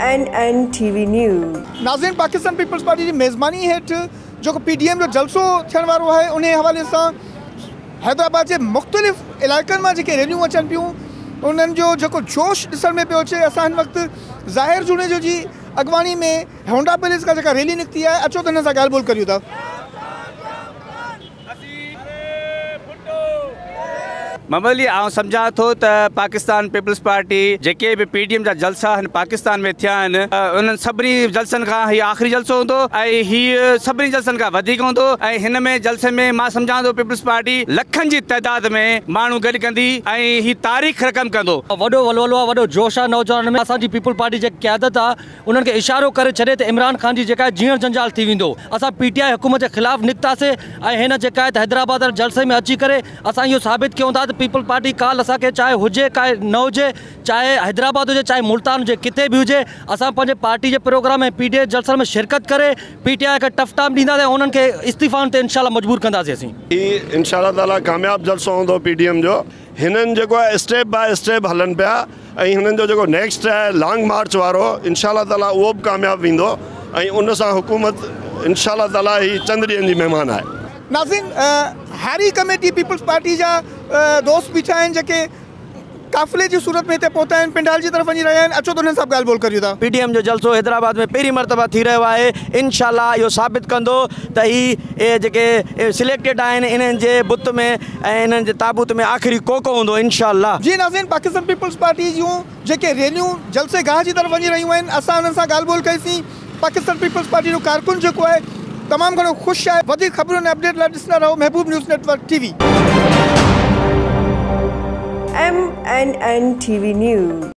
MNN TV News। नाज़रीन, Pakistan peoples party की मेज़बानी हेठ जो PDM जो जलसो थियण वारो है उन हवाले से हैदराबाद के मुख़्तलिफ़ इलाक़नि में जेके रैलियूं अचनि पियूं उन्हनि जो जेको जोश ॾिसण में पियो अचे। असां हिन वक़्तु ज़ाहिर जुनेजो जी अॻवानी में होंडा पैलेस का जेका रैली निकिती है, अचो त हिन सां ॻाल्हि ॿोल करियूं था। ममली सम्झा थो त पाकिस्तान पीपल्स पार्टी जेके भी PDM जा जलसा पाकिस्तान में थिया आहिनि उन्हनि सभिनी जलसनि खां हीउ आख़िरी जलसो हूंदो ऐं हीउ सभिनी जलसनि खां वधीक हूंदो ऐं हिन में जलसे में मां सम्झां थो पीपल्स पार्टी लखनि जी तइदाद में माण्हू गॾु कंदी ऐं हीउ तारीख़ रक़म कंदो। वॾो वलवलो आहे, वॾो जोश आहे नौजवान में। असांजी पीपल पार्टी जी क़यादत आहे उन्हनि खे इशारो करे छॾे त इमरान खान जी जेका जीअण जंजाल थी वेंदो। असां PTI हुकूमत जे ख़िलाफ़ निकितासीं ऐं हिन जेका हैदराबाद जलसे में अची करे असां इहो साबित कयूं था त पीपल पार्टी काल असांखे चाहे हुजे काहे न हुजे, चाहे हैदराबाद हुजे चाहे मुल्तान हुजे, किथे भी हुजे, असां पंहिंजे पार्टी जे प्रोग्राम में PDM जलसनि में शिरकत करे PTI खे टफ टाइम ॾींदासीं, उन्हनि खे इस्तीफ़ाउनि ते इंशाल्लाह मजबूर कंदासीं। असीं इंशाल्लाह ताला कामयाब जलसो हूंदो PDM जो। हिननि जेको आहे स्टेप बाय स्टेप हलनि पिया ऐं हिननि जो जेको नेक्स्ट आहे लॉन्ग मार्च वारो इंशाल्लाह ताला उहो बि कामयाब वेंदो ऐं उन सां हुकूमत इंशाल्लाह ताला ही चंद ॾींहंनि जी महिमान आहे। नाज़रीन, हैरी कमेटी पीपल्स पार्टी जा दोस्त बीठा आहिनि जेके काफ़िले जी सूरत में हिते पहुता आहिनि, पिंडाल जी तरफ़ वञी रहिया आहिनि। अचो त हुननि सां ॻाल्हि ॿोल करियूं था। PDM जो जलसो हैदराबाद में पहिरीं मरतबा थी रहियो आहे। इंशाल्लाह इहो साबित कंदो त ही जेके सिलेक्टेड आहिनि इन्हनि जे बुत में ऐं इन्हनि जे ताबूत में आख़िरी कोको हूंदो इंशाल्लाह। जी नाज़रीन, पाकिस्तान पीपल्स पार्टी जूं जेके रैलियूं जलसे गाह जी तरफ़ वञी रहियूं आहिनि, असां हुननि सां ॻाल्हि ॿोल कईसीं। पाकिस्तान पीपल्स पार्टी जो कारकुन जेको आहे तमामु घणो ख़ुशि आहे। वधीक ख़बरुनि ऐं अपडेट लाइ ॾिसंदा रहो Mehboob news network TV। MNN TV News।